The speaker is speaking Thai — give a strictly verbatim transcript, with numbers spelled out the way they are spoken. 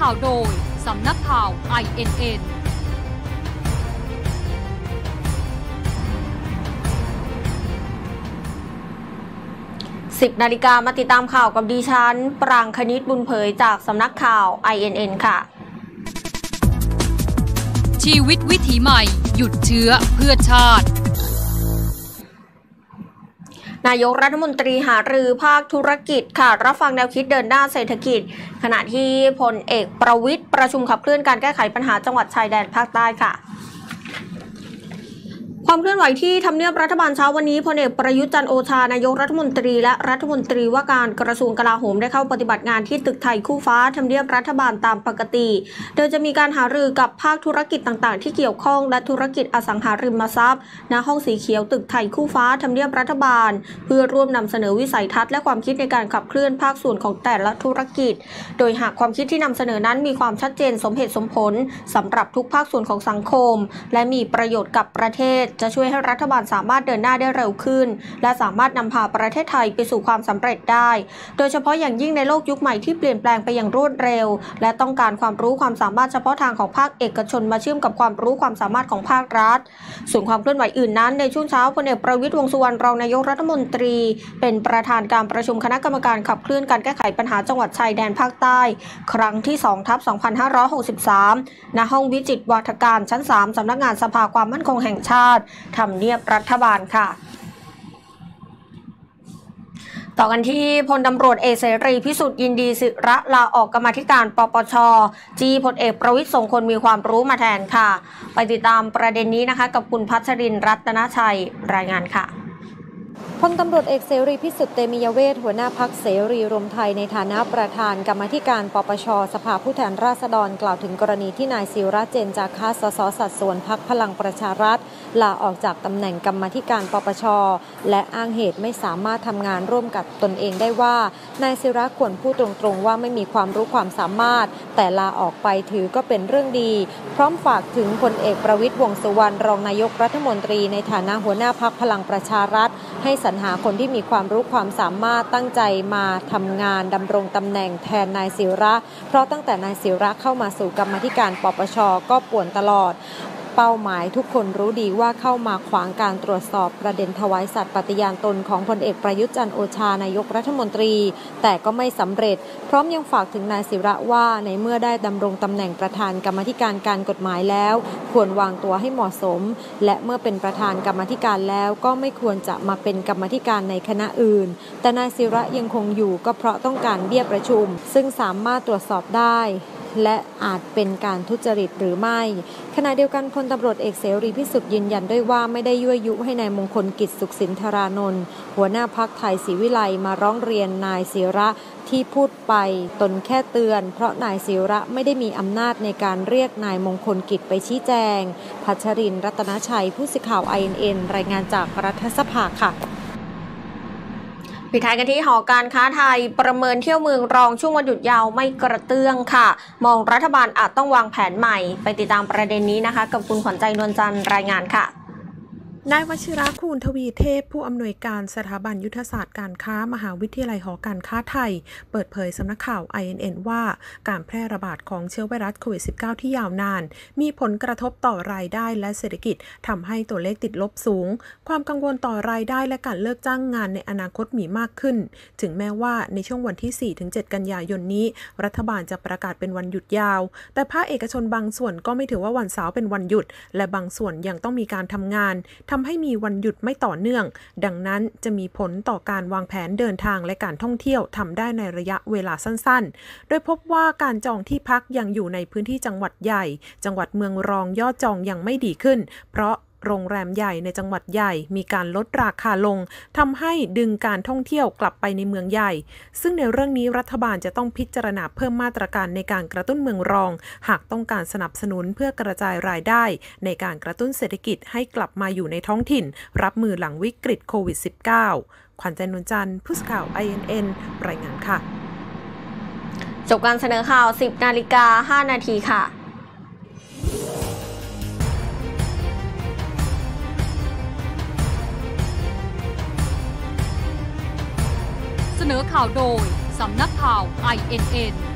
ข่าวโดยสำนักข่าว ไอ เอ็น เอ็นสิบนาฬิกามาติดตามข่าวกับดิฉันปรางคณิตบุญเผยจากสำนักข่าว ไอ เอ็น เอ็น ค่ะชีวิตวิถีใหม่หยุดเชื้อเพื่อชาตินายกรัฐมนตรีหารือภาคธุรกิจค่ะรับฟังแนวคิดเดินหน้าเศรษฐกิจขณะที่พลเอกประวิตรประชุมขับเคลื่อนการแก้ไขปัญหาจังหวัดชายแดนภาคใต้ค่ะความเคลื่อนไหวที่ทำเนียบรัฐบาลเช้าวันนี้พลเอกประยุทธ์จันทร์โอชานายกรัฐมนตรีและรัฐมนตรีว่าการกระทรวงกลาโหมได้เข้าปฏิบัติงานที่ตึกไทยคู่ฟ้าทำเนียบรัฐบาลตามปกติโดยจะมีการหารือกับภาคธุรกิจต่างๆที่เกี่ยวข้องและธุรกิจอสังหาริมทรัพย์ณห้องสีเขียวตึกไทยคู่ฟ้าทำเนียบรัฐบาลเพื่อร่วมนำเสนอวิสัยทัศน์และความคิดในการขับเคลื่อนภาคส่วนของแต่ละธุรกิจโดยหากความคิดที่นำเสนอนั้นมีความชัดเจนสมเหตุสมผลสำหรับทุกภาคส่วนของสังคมและมีประโยชน์กับประเทศจะช่วยให้รัฐบาลสามารถเดินหน้าได้เร็วขึ้นและสามารถนำพาประเทศไทยไปสู่ความสำเร็จได้โดยเฉพาะอย่างยิ่งในโลกยุคใหม่ที่เปลี่ยนแปลงไปอย่างรวดเร็วและต้องการความรู้ความสามารถเฉพาะทางของภาคเอกชนมาเชื่อมกับความรู้ความสามารถของภาครัฐส่วนความเคลื่อนไหวอื่นนั้นในช่วงเช้าพลเอกประวิตร วงษ์สุวรรณรองนายกรัฐมนตรีเป็นประธานการประชุมคณะกรรมการขับเคลื่อนการแก้ไขปัญหาจังหวัดชายแดนภาคใต้ครั้งที่ สองทับสองพันห้าร้อยหกสิบสาม ณ ห้องวิจิตรวาทการชั้น สาม สำนักงานสภาความมั่นคงแห่งชาติทำเนียบรัฐบาลค่ะต่อกันที่พลตำรวจเอกเสรีพิสุทธิ์ยินดีศิระลาออกกรรมาธิการปปช.จี้พลเอกประวิตร ทรงคนมีความรู้มาแทนค่ะไปติดตามประเด็นนี้นะคะกับคุณพัชรินทร์รัตนชัยรายงานค่ะพลตำรวจเอกเสรีพิสุทธิ์เตมียเวทหัวหน้าพรรคเสรีรวมไทยในฐานะประธานกรรมาธิการปปช.สภาผู้แทนราษฎรกล่าวถึงกรณีที่นายศิระเจนจาคะสสสัดส่วนพรรคพลังประชารัฐลาออกจากตำแหน่งกรรมาธิการปปช.และอ้างเหตุไม่สามารถทำงานร่วมกับตนเองได้ว่านายศิระควรพูดตรงๆว่าไม่มีความรู้ความสามารถแต่ลาออกไปถือก็เป็นเรื่องดีพร้อมฝากถึงพลเอกประวิตร วงษ์สุวรรณรองนายกรัฐมนตรีในฐานะหัวหน้าพรรคพลังประชารัฐให้สรรหาคนที่มีความรู้ความสามารถตั้งใจมาทำงานดำรงตำแหน่งแทนนายศิระเพราะตั้งแต่นายศิระเข้ามาสู่กรรมาธิการปปช.ก็ป่วนตลอดเป้าหมายทุกคนรู้ดีว่าเข้ามาขวางการตรวจสอบประเด็นถวายสัตย์ปฏิญาณตนของพลเอกประยุทธ์จันทร์โอชานายกรัฐมนตรีแต่ก็ไม่สำเร็จพร้อมยังฝากถึงนายศิระว่าในเมื่อได้ดำรงตำแหน่งประธานกรรมาธิการการกฎหมายแล้วควรวางตัวให้เหมาะสมและเมื่อเป็นประธานกรรมาธิการแล้วก็ไม่ควรจะมาเป็นกรรมาธิการในคณะอื่นแต่นายศิระยังคงอยู่ก็เพราะต้องการเบี้ยประชุมซึ่งสามารถตรวจสอบได้และอาจเป็นการทุจริตหรือไม่ขณะเดียวกันพลตำรวจเอกเสรีพิสุทธิ์ยืนยันด้วยว่าไม่ได้ยั่วยุให้นายมงคลกิจสุขสินธารานนท์หัวหน้าพรรคไทยศรีวิไลมาร้องเรียนนายศิระที่พูดไปตนแค่เตือนเพราะนายศิระไม่ได้มีอำนาจในการเรียกนายมงคลกิจไปชี้แจงพัชรินทร์รัตนชัยผู้สื่อข่าว ไอ เอ็น เอ็น รายงานจากรัฐสภาค่ะปิดท้ายกันที่หอการค้าไทยประเมินเที่ยวเมืองรองช่วงวันหยุดยาวไม่กระเตื้องค่ะมองรัฐบาลอาจต้องวางแผนใหม่ไปติดตามประเด็นนี้นะคะกับคุณขวัญใจนวลจันทร์รายงานค่ะนายวชิระคูณทวีเทพผู้อำนวยการสถาบันยุทธศาสตร์การค้ามหาวิทยาลัยหอการค้าไทยเปิดเผยสำนักข่าว ไอ เอ็น เอ็น ว่าการแพร่ระบาดของเชื้อไวรัสโควิด สิบเก้า ที่ยาวนานมีผลกระทบต่อรายได้และเศรษฐกิจทำให้ตัวเลขติดลบสูงความกังวลต่อรายได้และการเลิกจ้างงานในอนาคตมีมากขึ้นถึงแม้ว่าในช่วงวันที่ สี่ถึงเจ็ด กันยายนนี้รัฐบาลจะประกาศเป็นวันหยุดยาวแต่ภาคเอกชนบางส่วนก็ไม่ถือว่าวันเสาร์เป็นวันหยุดและบางส่วนยังต้องมีการทำงานทำให้มีวันหยุดไม่ต่อเนื่องดังนั้นจะมีผลต่อการวางแผนเดินทางและการท่องเที่ยวทำได้ในระยะเวลาสั้นๆโดยพบว่าการจองที่พักยังอยู่ในพื้นที่จังหวัดใหญ่จังหวัดเมืองรองยอดจองยังไม่ดีขึ้นเพราะโรงแรมใหญ่ในจังหวัดใหญ่มีการลดราคาลงทำให้ดึงการท่องเที่ยวกลับไปในเมืองใหญ่ซึ่งในเรื่องนี้รัฐบาลจะต้องพิจารณาเพิ่มมาตรการในการกระตุ้นเมืองรองหากต้องการสนับสนุนเพื่อกระจายรายได้ในการกระตุ้นเศรษฐกิจให้กลับมาอยู่ในท้องถิ่นรับมือหลังวิกฤตโควิด สิบเก้า ขวัญใจนวลจันทร์ผู้สื่อข่าว ไอ เอ็น เอ็น รายงานค่ะจบการเสนอข่าว สิบนาฬิกาห้านาทีค่ะเสนอข่าวโดยสำนักข่าว ไอ เอ็น เอ็น